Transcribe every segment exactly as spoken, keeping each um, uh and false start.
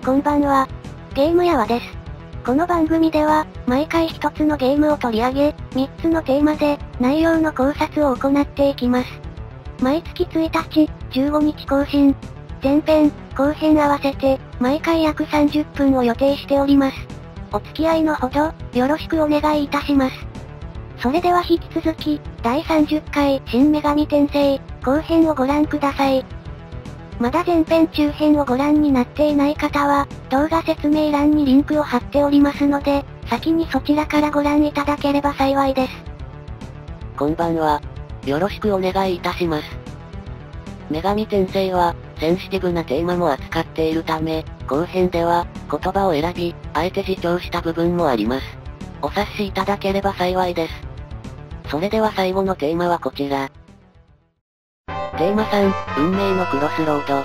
こんばんは。ゲームやわです。この番組では、毎回一つのゲームを取り上げ、みっつのテーマで、内容の考察を行っていきます。毎月ついたち、じゅうごにち更新。前編、後編合わせて、毎回約さんじゅっぷんを予定しております。お付き合いのほど、よろしくお願いいたします。それでは引き続き、だいさんじゅっかい、新女神転生、後編をご覧ください。まだ前編中編をご覧になっていない方は、動画説明欄にリンクを貼っておりますので、先にそちらからご覧いただければ幸いです。 こんばんは。よろしくお願いいたします。女神転生は、センシティブなテーマも扱っているため、後編では、言葉を選び、あえて自重した部分もあります。お察しいただければ幸いです。それでは最後のテーマはこちら。テーマさん、運命のクロスロード。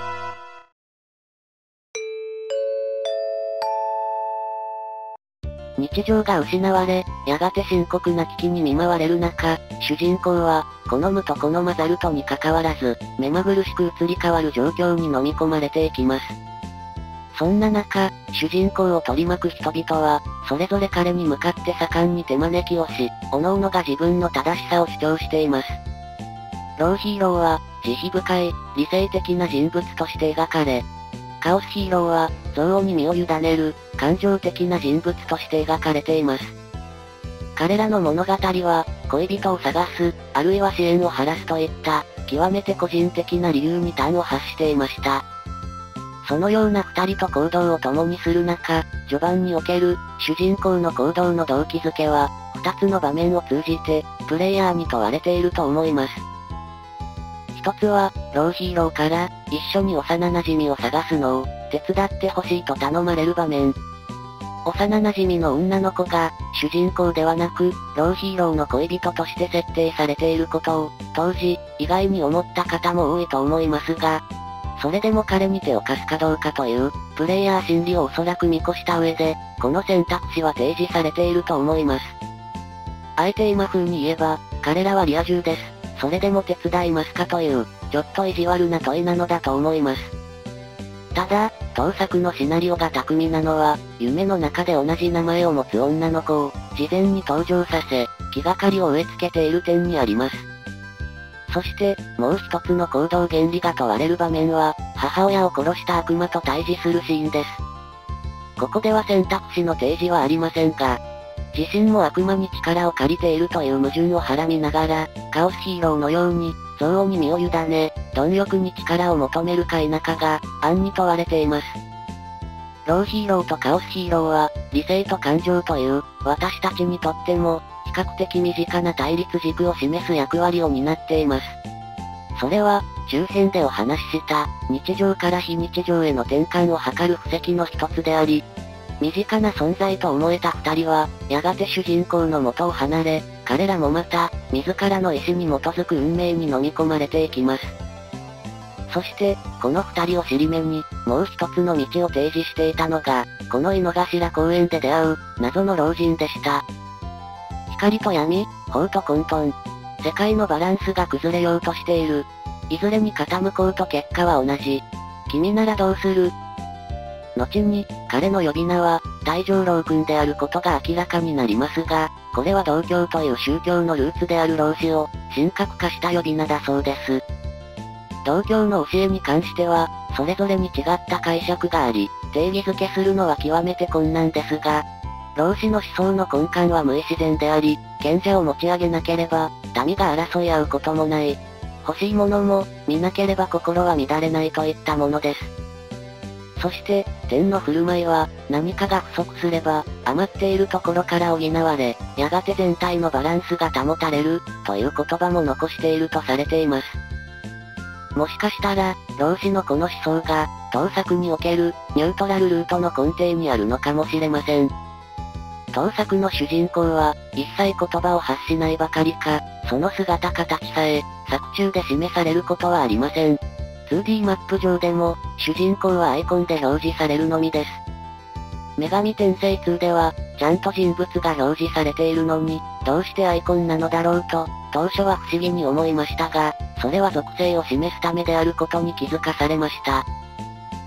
日常が失われ、やがて深刻な危機に見舞われる中、主人公は、好むと好まざるとに関わらず、目まぐるしく移り変わる状況に飲み込まれていきます。そんな中、主人公を取り巻く人々は、それぞれ彼に向かって盛んに手招きをし、各々が自分の正しさを主張しています。ローヒーローは、慈悲深い、理性的な人物として描かれ、カオスヒーローは、憎悪に身を委ねる、感情的な人物として描かれています。彼らの物語は、恋人を探す、あるいは支援を晴らすといった、極めて個人的な理由に端を発していました。そのような二人と行動を共にする中、序盤における、主人公の行動の動機づけは、二つの場面を通じて、プレイヤーに問われていると思います。一つは、ローヒーローから、一緒に幼馴染を探すのを、手伝ってほしいと頼まれる場面。幼馴染の女の子が、主人公ではなく、ローヒーローの恋人として設定されていることを、当時、意外に思った方も多いと思いますが、それでも彼に手を貸すかどうかという、プレイヤー心理をおそらく見越した上で、この選択肢は提示されていると思います。あえて今風に言えば、彼らはリア充です。それでも手伝いますかという、ちょっと意地悪な問いなのだと思います。ただ、当作のシナリオが巧みなのは、夢の中で同じ名前を持つ女の子を、事前に登場させ、気がかりを植え付けている点にあります。そして、もう一つの行動原理が問われる場面は、母親を殺した悪魔と対峙するシーンです。ここでは選択肢の提示はありませんが、自身も悪魔に力を借りているという矛盾をはらみながら、カオスヒーローのように、憎悪に身を委ね、貪欲に力を求めるか否かが、暗に問われています。ローヒーローとカオスヒーローは、理性と感情という、私たちにとっても、比較的身近な対立軸を示す役割を担っています。それは、中編でお話しした、日常から非日常への転換を図る布石の一つであり、身近な存在と思えた二人は、やがて主人公の元を離れ、彼らもまた、自らの意志に基づく運命に飲み込まれていきます。そして、この二人を尻目に、もう一つの道を提示していたのが、この井の頭公園で出会う、謎の老人でした。光と闇、法と混沌。世界のバランスが崩れようとしている。いずれに傾こうと結果は同じ。君ならどうする？後に、彼の呼び名は、大乗老君であることが明らかになりますが、これは道教という宗教のルーツである老子を、神格化した呼び名だそうです。道教の教えに関しては、それぞれに違った解釈があり、定義づけするのは極めて困難ですが、老子の思想の根幹は無自然であり、賢者を持ち上げなければ、民が争い合うこともない。欲しいものも、見なければ心は乱れないといったものです。そして、天の振る舞いは、何かが不足すれば、余っているところから補われ、やがて全体のバランスが保たれる、という言葉も残しているとされています。もしかしたら、老子のこの思想が、当作における、ニュートラルルートの根底にあるのかもしれません。当作の主人公は、一切言葉を発しないばかりか、その姿形さえ、作中で示されることはありません。ツーディー マップ上でも、主人公はアイコンで表示されるのみです。女神転生ツーでは、ちゃんと人物が表示されているのに、どうしてアイコンなのだろうと、当初は不思議に思いましたが、それは属性を示すためであることに気づかされました。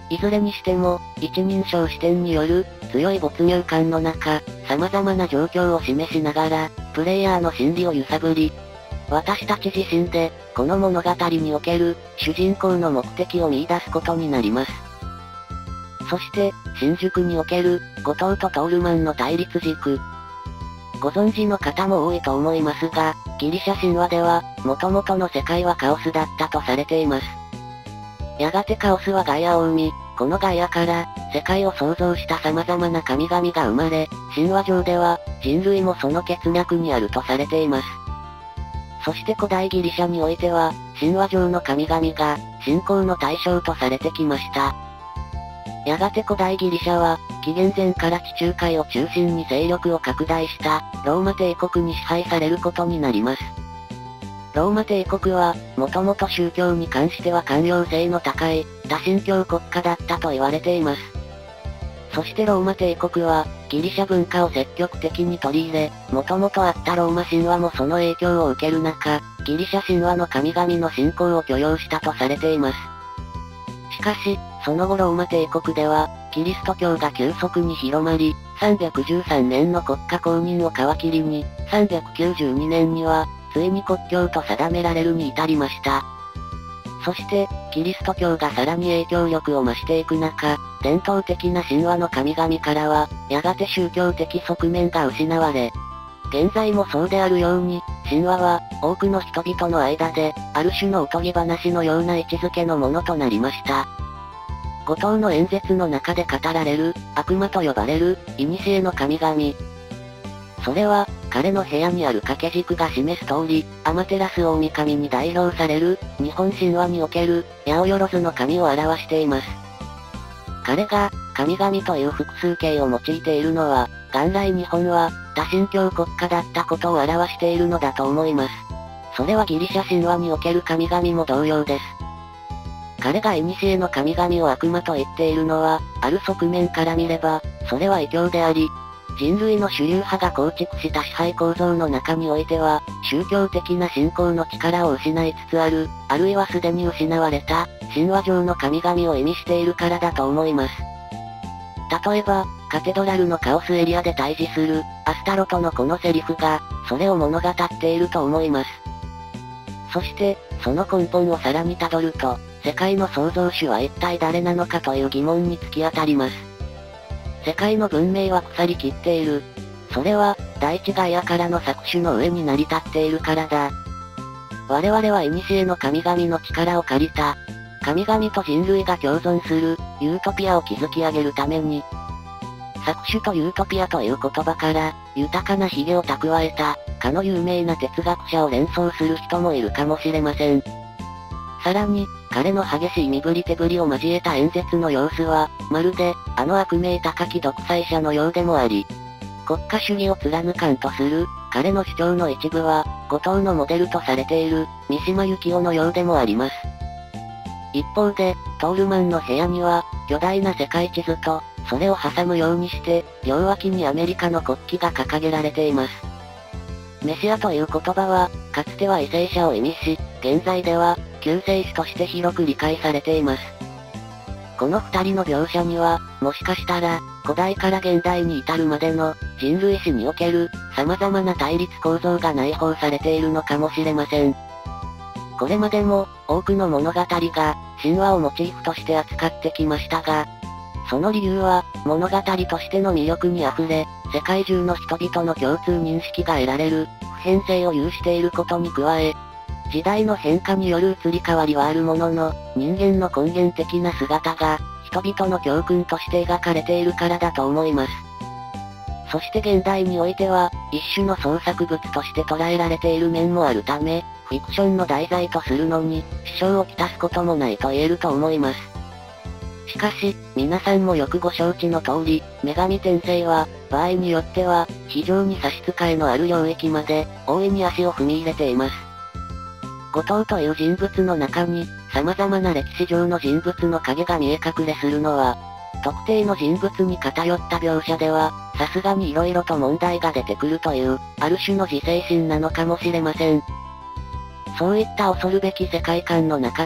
いずれにしても、一人称視点による、強い没入感の中、様々な状況を示しながら、プレイヤーの心理を揺さぶり、私たち自身で、この物語における、主人公の目的を見出すことになります。そして、新宿における、後藤とトールマンの対立軸。ご存知の方も多いと思いますが、ギリシャ神話では、元々の世界はカオスだったとされています。やがてカオスはガイアを生み、このガイアから、世界を創造した様々な神々が生まれ、神話上では、人類もその血脈にあるとされています。そして古代ギリシャにおいては、神話上の神々が、信仰の対象とされてきました。やがて古代ギリシャは、紀元前から地中海を中心に勢力を拡大した、ローマ帝国に支配されることになります。ローマ帝国は、もともと宗教に関しては寛容性の高い、多神教国家だったと言われています。そしてローマ帝国は、ギリシャ文化を積極的に取り入れ、もともとあったローマ神話もその影響を受ける中、ギリシャ神話の神々の信仰を許容したとされています。しかし、その後ローマ帝国では、キリスト教が急速に広まり、さんびゃくじゅうさんねんの国家公認を皮切りに、さんびゃくきゅうじゅうにねんには、ついに国教と定められるに至りました。そして、キリスト教がさらに影響力を増していく中、伝統的な神話の神々からは、やがて宗教的側面が失われ、現在もそうであるように、神話は、多くの人々の間で、ある種のおとぎ話のような位置づけのものとなりました。後藤の演説の中で語られる、悪魔と呼ばれる、古の神々。それは、彼の部屋にある掛け軸が示す通り、アマテラス大神に代表される、日本神話における、八百万の神を表しています。彼が、神々という複数形を用いているのは、元来日本は、多神教国家だったことを表しているのだと思います。それはギリシャ神話における神々も同様です。彼が古の神々を悪魔と言っているのは、ある側面から見れば、それは異教であり、人類の主流派が構築した支配構造の中においては、宗教的な信仰の力を失いつつある、あるいはすでに失われた、神話上の神々を意味しているからだと思います。例えば、カテドラルのカオスエリアで対峙する、アスタロトのこのセリフが、それを物語っていると思います。そして、その根本をさらに辿ると、世界の創造主は一体誰なのかという疑問に突き当たります。世界の文明は腐りきっている。それは、大地ガイアからの搾取の上に成り立っているからだ。我々は古の神々の力を借りた。神々と人類が共存する、ユートピアを築き上げるために。搾取とユートピアという言葉から、豊かな髭を蓄えた、かの有名な哲学者を連想する人もいるかもしれません。さらに、彼の激しい身振り手振りを交えた演説の様子は、まるで、あの悪名高き独裁者のようでもあり、国家主義を貫かんとする、彼の主張の一部は、後藤のモデルとされている、三島由紀夫のようでもあります。一方で、トールマンの部屋には、巨大な世界地図と、それを挟むようにして、両脇にアメリカの国旗が掲げられています。メシアという言葉は、かつては為政者を意味し、現在では、救世主として広く理解されています。この二人の描写には、もしかしたら、古代から現代に至るまでの、人類史における、様々な対立構造が内包されているのかもしれません。これまでも、多くの物語が、神話をモチーフとして扱ってきましたが、その理由は、物語としての魅力に溢れ、世界中の人々の共通認識が得られる、普遍性を有していることに加え、時代の変化による移り変わりはあるものの、人間の根源的な姿が、人々の教訓として描かれているからだと思います。そして現代においては、一種の創作物として捉えられている面もあるため、フィクションの題材とするのに、支障をきたすこともないと言えると思います。しかし、皆さんもよくご承知の通り、女神転生は、場合によっては、非常に差し支えのある領域まで、大いに足を踏み入れています。後藤という人物の中に、様々な歴史上の人物の影が見え隠れするのは、特定の人物に偏った描写では、さすがに色々と問題が出てくるという、ある種の自制心なのかもしれません。そういった恐るべき世界観の中で、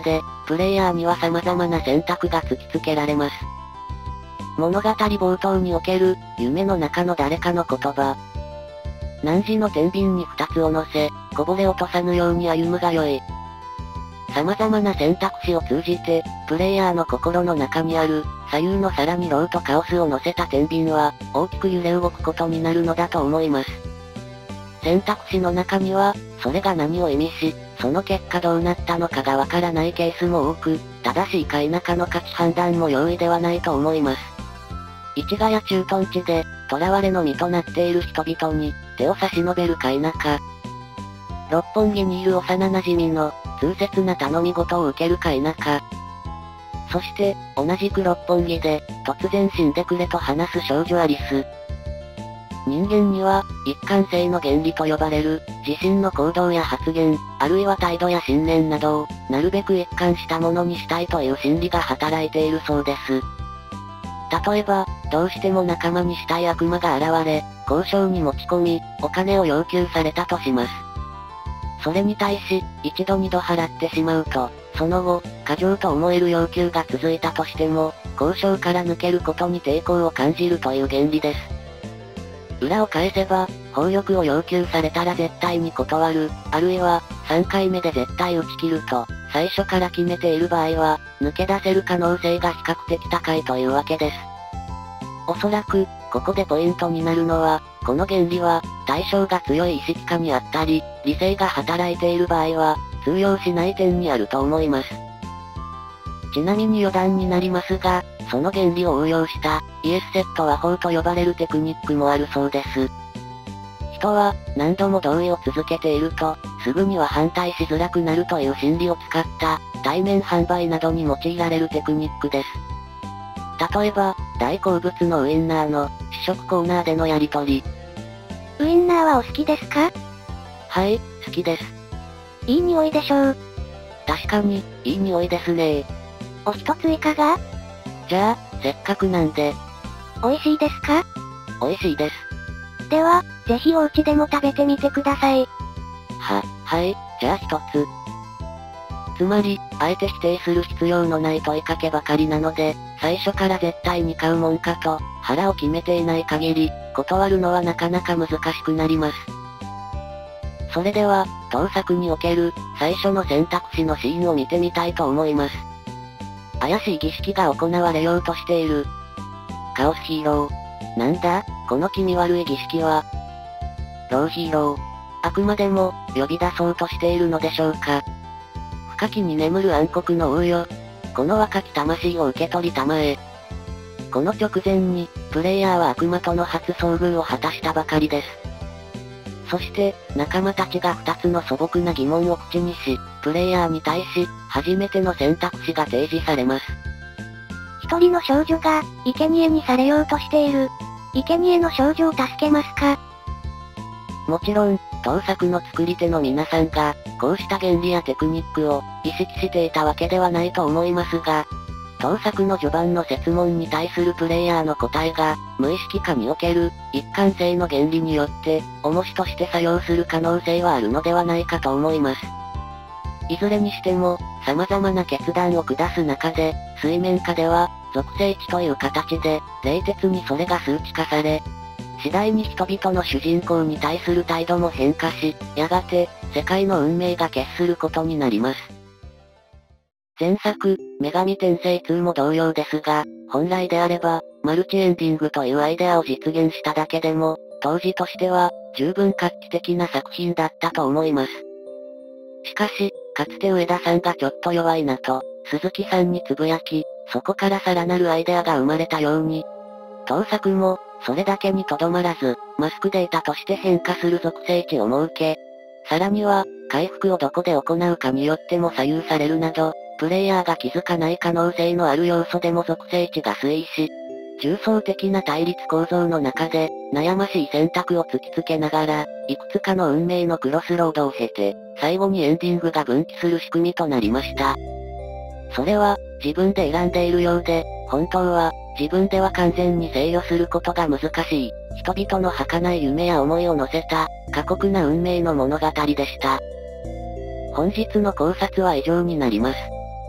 プレイヤーには様々な選択が突きつけられます。物語冒頭における、夢の中の誰かの言葉。汝の天秤に二つを乗せ、こぼれ落とさぬように歩むがよい。様々な選択肢を通じて、プレイヤーの心の中にある、左右の皿にローとカオスを乗せた天秤は、大きく揺れ動くことになるのだと思います。選択肢の中には、それが何を意味し、その結果どうなったのかがわからないケースも多く、正しいか否かの価値判断も容易ではないと思います。市ヶ谷駐屯地で、囚われの身となっている人々に、手を差し伸べるか否か。六本木にいる幼馴染の、痛切な頼み事を受けるか否か。そして、同じく六本木で、突然死んでくれと話す少女アリス。人間には、一貫性の原理と呼ばれる、自身の行動や発言、あるいは態度や信念などを、なるべく一貫したものにしたいという心理が働いているそうです。例えば、どうしても仲間にしたい悪魔が現れ、交渉に持ち込み、お金を要求されたとします。それに対し、一度二度払ってしまうと、その後、過剰と思える要求が続いたとしても、交渉から抜けることに抵抗を感じるという原理です。裏を返せば、暴力を要求されたら絶対に断る、あるいは、さんかいめで絶対打ち切ると、最初から決めている場合は、抜け出せる可能性が比較的高いというわけです。おそらく、ここでポイントになるのは、この原理は、対象が強い意識下にあったり、理性が働いている場合は、通用しない点にあると思います。ちなみに余談になりますが、その原理を応用した、イエスセット和法と呼ばれるテクニックもあるそうです。人は、何度も同意を続けていると、すぐには反対しづらくなるという心理を使った、対面販売などに用いられるテクニックです。例えば、大好物のウインナーの、試食コーナーでのやりとり。 ウインナーはお好きですか？ はい、好きです。 いい匂いでしょう。 確かに、いい匂いですね。 お一ついかが？ じゃあ、せっかくなんで。 美味しいですか？ 美味しいです。 では、ぜひお家でも食べてみてください。 は、はい、じゃあ一つ。つまり、あえて否定する必要のない問いかけばかりなので、最初から絶対に買うもんかと、腹を決めていない限り、断るのはなかなか難しくなります。それでは、当作における、最初の選択肢のシーンを見てみたいと思います。怪しい儀式が行われようとしている。カオスヒーロー。なんだ、この気味悪い儀式は。ローヒーロー。あくまでも、呼び出そうとしているのでしょうか。深きに眠る暗黒の王よ。この若き魂を受け取りたまえ。この直前に、プレイヤーは悪魔との初遭遇を果たしたばかりです。そして、仲間たちが二つの素朴な疑問を口にし、プレイヤーに対し、初めての選択肢が提示されます。 一人の少女が、生贄にされようとしている。生贄の少女を助けますか？ もちろん、当作の作り手の皆さんが、こうした原理やテクニックを、意識していたわけではないと思いますが、当作の序盤の設問に対するプレイヤーの答えが、無意識下における、一貫性の原理によって、重しとして作用する可能性はあるのではないかと思います。いずれにしても、様々な決断を下す中で、水面下では、属性値という形で、冷徹にそれが数値化され、次第に人々の主人公に対する態度も変化し、やがて、世界の運命が決することになります。前作、女神転生ツーも同様ですが、本来であれば、マルチエンディングというアイデアを実現しただけでも、当時としては、十分画期的な作品だったと思います。しかし、かつて上田さんがちょっと弱いなと、鈴木さんにつぶやき、そこからさらなるアイデアが生まれたように、当作も、それだけにとどまらず、マスクデータとして変化する属性値を設け、さらには、回復をどこで行うかによっても左右されるなど、プレイヤーが気づかない可能性のある要素でも属性値が推移し、重層的な対立構造の中で、悩ましい選択を突きつけながら、いくつかの運命のクロスロードを経て、最後にエンディングが分岐する仕組みとなりました。それは、自分で選んでいるようで、本当は、自分では完全に制御することが難しい、人々の儚い夢や思いを乗せた、過酷な運命の物語でした。本日の考察は以上になります。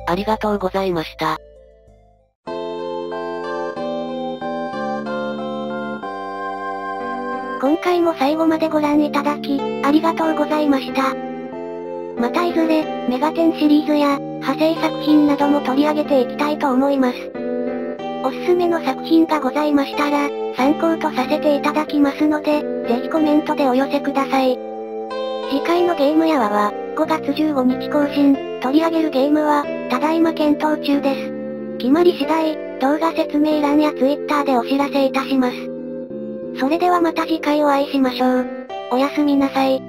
ありがとうございました。 今回も最後までご覧いただき、ありがとうございました。またいずれ、メガテンシリーズや、派生作品なども取り上げていきたいと思います。おすすめの作品がございましたら、参考とさせていただきますので、ぜひコメントでお寄せください。次回のゲームやわは、ごがつじゅうごにち更新、取り上げるゲームは、ただいま検討中です。決まり次第、動画説明欄や Twitter でお知らせいたします。それではまた次回お会いしましょう。おやすみなさい。